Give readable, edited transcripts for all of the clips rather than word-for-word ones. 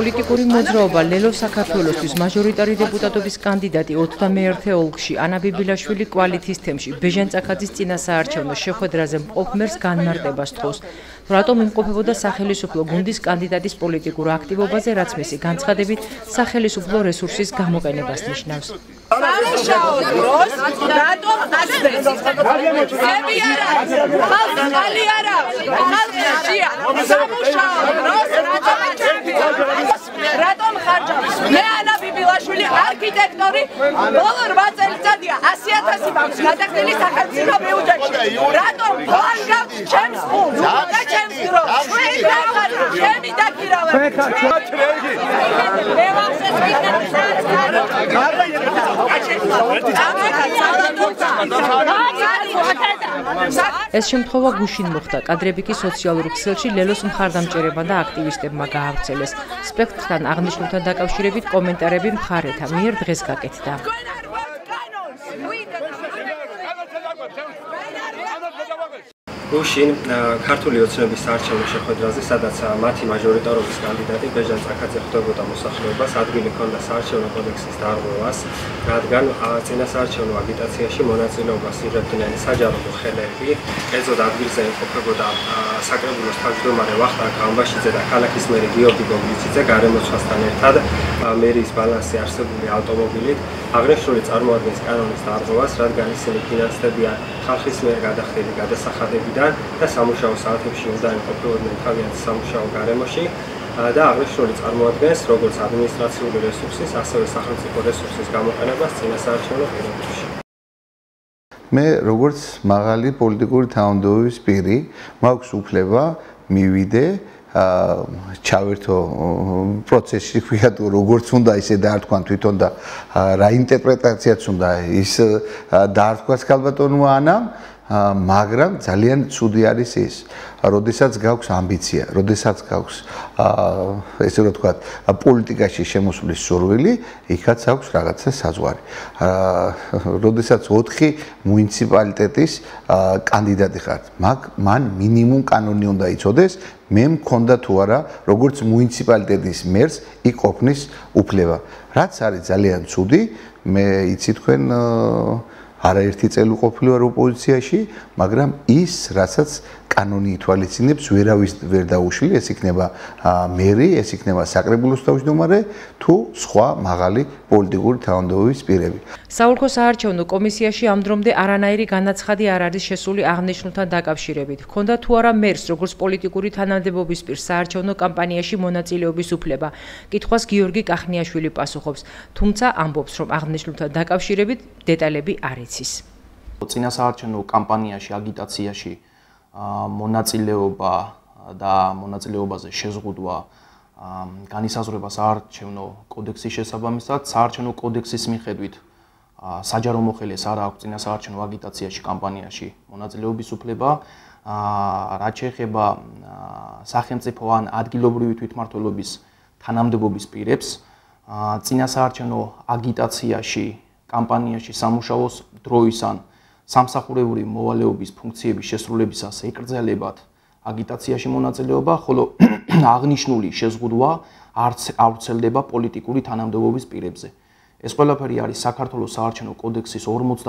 პოლიტიკური მოძრაობა ლელო საქართველოსთვის მაჟორიტარი დეპუტატობის კანდიდატი 21 ოლქში ანა ბიბილაშვილი კვალითის თემში ბეჟანწაქაძის წინასაარჩევნო შეხვედრაზე მყოფ მერს განმარტებას თხოვს. რატომ იმყოფებოდა სახელისუფლო გუნდის კანდიდატის პოლიტიკურ აქტივობაზე, რაც მისი განცხადებით სახელისუფლო რესურსის გამოყენებას ნიშნავს. სამუშაო დროს რატომ ასწრებს? ზები არა, ხალი არა, ხალხი შეა. სამუშაო დროს რატომ ხარჯავს? მე ანა ბიბილაშვილი არქიტექტორი ბოლო 8 წელიწადია 100,000 მაქვს გადახდილი სახელმწიფო ბიუჯეტში. რატომ ხარჯავს ჩემს ფულს და ჩემს დროს? ჩემი დაქირავება. მე ვახსენე ეს შემთხვევა გუშინ მოხდა. კადრები კი სოციალურ ქსელში ლელოს მხარდამჭერებმა და აქტივისტებმა გაავრცელეს. სპექტრთან აღნიშნულთან დაკავშირებით კომენტარები მხარეთა მიერ დღეს გაკეთდა. გუშინ ქართული ოცნების საარჩევნო შეხვედრაზე, სადაც მათი მაჟორიტარობის კანდიდატი ბეჟანწაქაძე ხვდებოდა მოსახლეობას, ადგილი ჰქონდა საარჩევნო კოდექსის დარღვევას, რადგან წინასაარჩევნო აგიტაციაში მონაწილეობას იღებდნენ საჯარო ხელები, კერძოდ ადგილზე იმყოფებოდა საკრებულოს თავმჯდომარე ვახტანგ გამბაშიძე და ქალაქის მერი გიორგი გოგლიციძე გარემოცვასთან ერთად მერიის ბალანსზე არსებული ავტომობილით. აღნიშნული წარმოადგენს კანონის დარღვევას, რადგან ისინი ფინანსდებიან ხალხის მიერ გადახდილი გადასახადებიდან და სამუშაო საათებში უნდა იმყოფებოდნენ თავიანთი სამუშაო გარემოში და აღნიშნული წარმოადგენს როგორც ადმინისტრაციული რესურსის, ასევე სახელმწიფო რესურსის გამოყენებას წინასაარჩევნო პირობებში. მე როგორც მაღალი პოლიტიკური თანამდებობის პირი მაქვს უფლება მივიდე ჩავერთო პროცესში ვიად როგორც უნდა ისე დაარქვან თვითონ და რა ინტერპრეტაციაც უნდა ის დაარქვას ქალბატონმა ანამ, მაგრამ ძალიან ცუდი არის ის, როდესაც გაქვს ამბიცია, როდესაც გაქვს ესე რომ ვთქვათ, პოლიტიკაში შემოსვლის სურვილი, იქაც აქვს რაღაცა საზღვარი. როდესაც 4 მუნიციპალიტეტის კანდიდატი ხართ, მან მინიმუმ კანონი უნდა იცოდეს, მე მქონდა თუ არა, როგორც მუნიციპალიტეტის მერს იქ ყოფნის უფლება. რაც არის ძალიან ცუდი, მე იცი თქვენ არაერთი წელი ყოფილი ვარ ოპოზიციაში, მაგრამ ის, რასაც კანონი ითვალისწინებს, ვერავის ვერ დაუშლი, ეს იქნება მერი, ეს იქნება საკრებულოს თავმჯდომარე თუ სხვა მაღალი პოლიტიკური თანამდებობის პირები. საოლქო საარჩევნო კომისიაში ამ დრომდე არანაირი განაცხადი არ არის შესული აღნიშნულთან დაკავშირებით. ჰქონდა თუ არა მერს, როგორც პოლიტიკური თანამდებობის პირს საარჩევნო კამპანიაში მონაწილეობის უფლება. კითხვას გიორგი კახნიაშვილი პასუხობს, თუმცა ამბობს, რომ აღნიშნულთან დაკავშირებით დეტალები არ იცის. წინასაარჩევნო კამპანიაში, აგიტაციაში მონაწილეობა და მონაწილეობაზე შეზღუდვა განისაზღვრება საარჩევნო კოდექსის შესაბამისად. საარჩევნო კოდექსის მიხედვით საჯარო მოხელეს არ აქვს წინასაარჩევნო აგიტაციაში, კამპანიაში მონაწილეობის უფლება. რაც შეეხება სახელმწიფო ან ადგილობრივი თვითმმართველობის თანამდებობის პირებს, წინასაარჩევნო აგიტაციაში, კამპანიაში სამუშაოს დროის ან სამსახურეული მოვალეობის ფუნქციების შესრულებისას ეკრძალებათ აგიტაციაში მონაწილეობა, ხოლო აღნიშნული შეზღუდვა არ ვრცელდება პოლიტიკური თანამდებობის პირებზე. ეს ყველაფერი არის საქართველოს საარჩევნო კოდექსის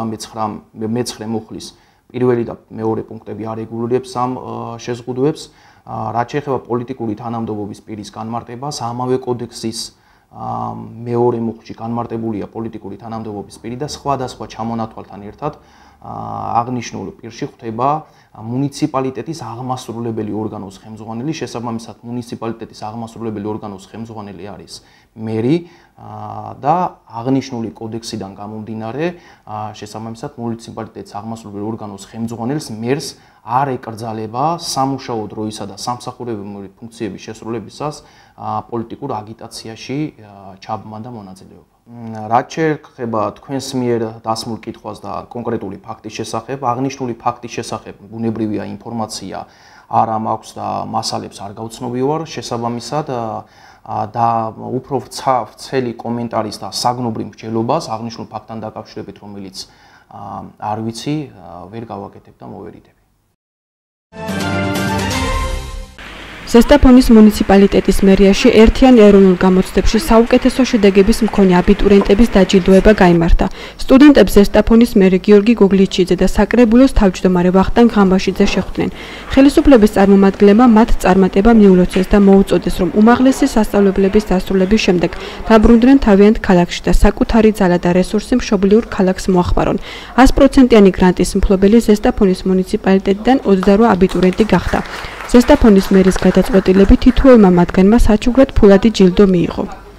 59 მუხლის პირველი და მეორე პუნქტები არეგულირებს ამ შეზღუდვებს. რაც შეეხება პოლიტიკური თანამდებობის პირის განმარტებას, ამავე კოდექსის მეორე მუხლში განმარტებულია პოლიტიკური თანამდებობის პირი და სხვადასხვა ჩამონათვალთან ერთად აღნიშნულ პირში ხვდება მუნიციპალიტეტის აღმასრულებელი ორგანოს ხელმძღვანელი, შესაბამისად მუნიციპალიტეტის აღმასრულებელი ორგანოს ხელმძღვანელი არის მერი და აღნიშნული კოდექსიდან გამომდინარე, შესაბამისად მუნიციპალიტეტის აღმასრულებელი ორგანოს ხელმძღვანელს მერს არ ეკრძალება სამუშაო დროისა და სამსახურებელი ფუნქციების შესრულებისას პოლიტიკურ აგიტაციაში ჩაბმა და მონაწილეობა. რაც შეეხება თქვენს მიერ დასმულ კითხვას და კონკრეტული ფაქტის შესახებ, აღნიშნული ფაქტის შესახებ ბუნებრივია ინფორმაცია არ მაქვს და მასალებს არ გავცნობი ვარ, შესაბამისად და უფრო ვრცელი კომენტარის და საგნობრივ მსჯელობას აღნიშნულ ფაქტთან დაკავშირებით, რომელიც არ ვიცი, ვერ გავაკეთებ და მოვერიდებ. ზესტაფონის მუნიციპალიტეტის მერიაში ერთიან ეროვნულ გამოცდებში საუკეთესო შედეგების მქონე აბიტურიენტების დაჯილდოება გაიმართა. სტუდენტებს ზესტაფონის მერი გიორგი გოგლიჩიძე და საკრებულოს თავმჯდომარე ვახტანგ ღამბაშიძე შეხვდნენ. ხელისუფლების წარმომადგენლებმა მათ წარმატება მიულოცეს და მოუწოდეს, რომ უმაღლესი სასწავლებლების დასრულების შემდეგ დაბრუნდნენ თავიანთ ქალაქში და საკუთარი ძალა და რესურსი მშობლიურ ქალაქს მოახმარონ. 100%-იანი გრანტის მფლობელი ზესტაფონის მუნიციპალიტეტიდან 28 აბიტურიენტი გახდა. ზესტაფონის მერის გადაწყვეტილებით თითოეულმა მათგანმა საჩუქრად ფულადი ჯილდო მიიღო.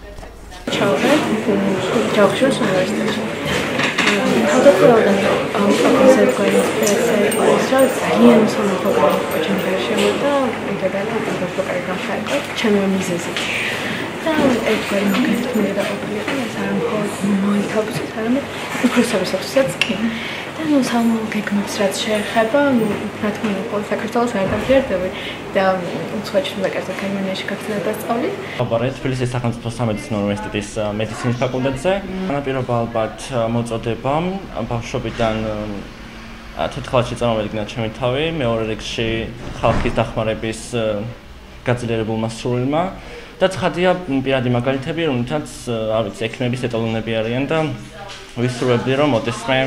ჯავხიშვილის უნივერსიტეტში. თავდაპირველად ამ პროფესორ გვაინსპირაციას ძალიან მოსამართლებელი იყო ჩემი გარშემო და ინტეგრალურად პროფესორი გამხარდა ჩემი მიზეზი. და ერთგვარი მაგალითი და ოპერატა ეს არ მხოლოდ მოითავსეთ, არამედ უფროსებისთვისაც კი. და ნუ სამოგეგმებს რაც შეეხება, რა თქმა უნდა, მხოლოდ საქართველოს არ დამჯერდები და უცხოეთში მეკარზე გერმანიაში გაგრძელება სწავლი. ვაბარეთ თბილისის სახელმწიფო სამედიცინო უნივერსიტეტის მედიცინის ფაკულტეტზე. განაპირობა ალბათ მოწოდება ბავშვობიდან 4 კლასში წარმოვედგინა ჩემი თავი, მეორე რიგში ხალხის დახმარების გაძლიერებულმა სრულმა და ცხადია პირადი მაგალითები, რომელთაც არ ვიცი, ექიმების ეტალონები არიან და ვისურვებდი რომ მოდესმე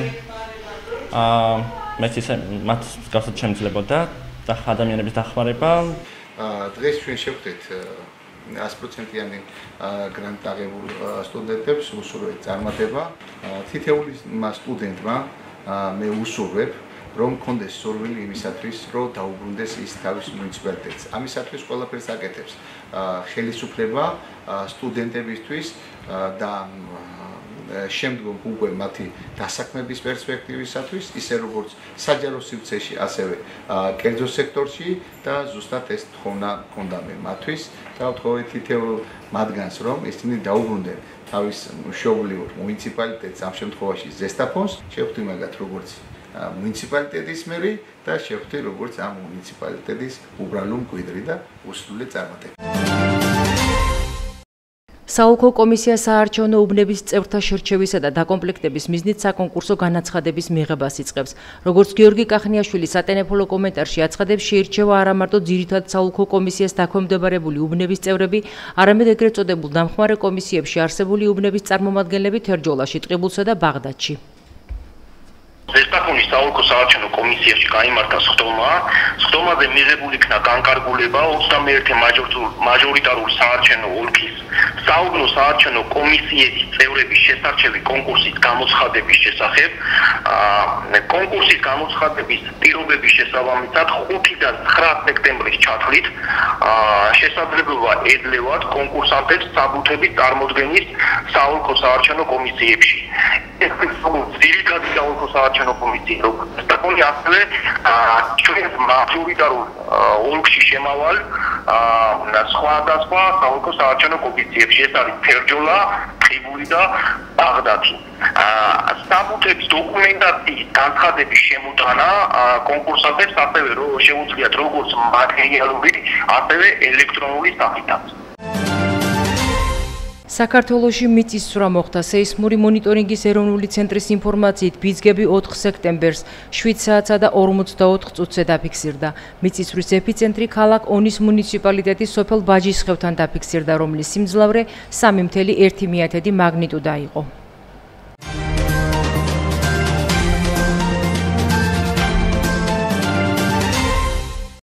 მათ გასულ შემძლებოდა და ადამიანების დახმარება. დღეს ჩვენ შევხვდით 100%-იანი გრანტ აღებულ სტუდენტებს, უსურვებთ წარმატება. თითოეული სტუდენტმა მე უსურვებ, რომ კონდეს სურვილი იმისათვის, რომ დაუბრუნდეს ის თავის მუნიციპალიტეტს. ამისათვის ყველაფერს აკეთებს ხელისუფლება სტუდენტებისთვის და შემდგომ უკვე მათი დასაქმების პერსპექტივისათვის, ისე როგორც საჯარო სივრცეში, ასევე კერძო სექტორში და ზუსტად ეს თხოვნა ჰქონდა მე მათთვის და ვთხოვე თითოეულ მათგანს, რომ ისინი დაუბრუნდნენ თავის მშობლიურ მუნიციპალიტეტს, ამ შემთხვევაში ზესტაფონს, შევხვდი მაგათ როგორც მუნიციპალიტეტის მერი და შევხვდი როგორც ამ მუნიციპალიტეტის უბრალო მკვიდრი და უსულე წარმატება. საოლქო კომისია საარჩევნო უბნების წევრთა შერჩევისა და დაკომპლექტების მიზნით საკონკურსო განაცხადების მიღებას იწყებს. როგორც გიორგი კახნიაშვილი სატელეფონო კომენტარში აცხადებს, შეირჩევა არა მარტო ძირითად საოლქო კომისიას დაქვემდებარებული უბნების წევრები, არამედ ეგრეთ წოდებულ დამხმარე კომისიებში არსებული უბნების წარმომადგენლები თერჯოლაში, ტყიბულსა და ბაღდადში. ზესტაფონის საოლქო საარჩევნო კომისიაში გაიმართა სხდომა. სხდომაზე მიღებული იქნა განკარგულება 21 მაჟორიტარული საარჩევნო ოლქის საუბნო საარჩევნო კომისიის წევრების შესარჩევი კონკურსის გამოცხადების შესახებ. კონკურსის გამოცხადების პირობების შესაბამისად 5-დან 9 სექტემბრის ჩათვლით შესაძლებლობა ეძლევათ კონკურსანტებს საბუთების წარმოდგენის საოლქო საარჩევნო კომისიებში. ეს ძირითადი საოლქო საარჩევნო კომისია, ზესტაფონი ასევე ჩვენს მაჟორიტარულ ოლქში შემავალ სხვადასხვა საოლქო საარჩევნო კომისიებში, ეს არის თერჯოლა, ტყიბული და ბაღდადი. საბუთების დოკუმენტაციის განცხადების შემოტანა კონკურსანტებს ასევე შეუძლიათ როგორც მატერიალური, ასევე ელექტრონული სახითაც. საქართველოში მიწისძვრა მოხდა. სეისმური მონიტორინგის ეროვნული ცენტრის ინფორმაციით, ბიძგები 4 სექტემბერს 7 საათსა და 44 წუთზე დაფიქსირდა. მიწისძვრის ეპიცენტრი ქალაქ ონის მუნიციპალიტეტის სოფელ ბაჯისხევთან დაფიქსირდა, რომლის სიმძლავრე 3.1 მაგნიტუდა იყო.